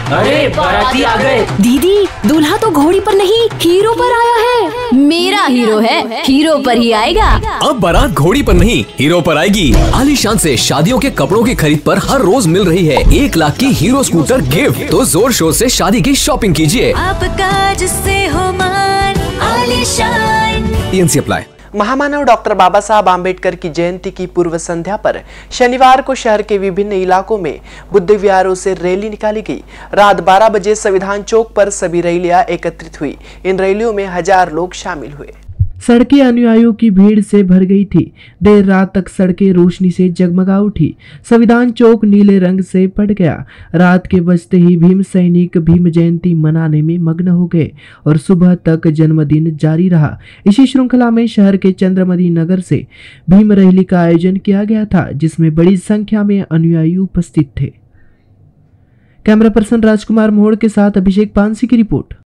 अरे बाराती आ गए। दीदी, दूल्हा तो घोड़ी पर नहीं हीरो पर आया है। मेरा हीरो है, हीरो पर ही आएगा। अब बारात घोड़ी पर नहीं हीरो पर आएगी। आलीशान से शादियों के कपड़ों की खरीद पर हर रोज मिल रही है 1 लाख की हीरो स्कूटर गिफ्ट। तो जोर शोर से शादी की शॉपिंग कीजिए। आपका जिससे हो मान आलीशान। TNC apply. महामानव डॉक्टर बाबा साहब आम्बेडकर की जयंती की पूर्व संध्या पर शनिवार को शहर के विभिन्न इलाकों में बुद्ध विहारों से रैली निकाली गई। रात 12 बजे संविधान चौक पर सभी रैलियां एकत्रित हुई। इन रैलियों में 1000 लोग शामिल हुए। सड़कें अनुयायियों की भीड़ से भर गई थी। देर रात तक सड़कें रोशनी से जगमगा उठी। संविधान चौक नीले रंग से पड़ गया। रात के बजते ही भीम सैनिक भीम जयंती मनाने में मग्न हो गए और सुबह तक जन्मदिन जारी रहा। इसी श्रृंखला में शहर के चंद्रमणि नगर से भीम रैली का आयोजन किया गया था, जिसमें बड़ी संख्या में अनुयायी उपस्थित थे। कैमरा पर्सन राजकुमार मोड़ के साथ अभिषेक पानसी की रिपोर्ट।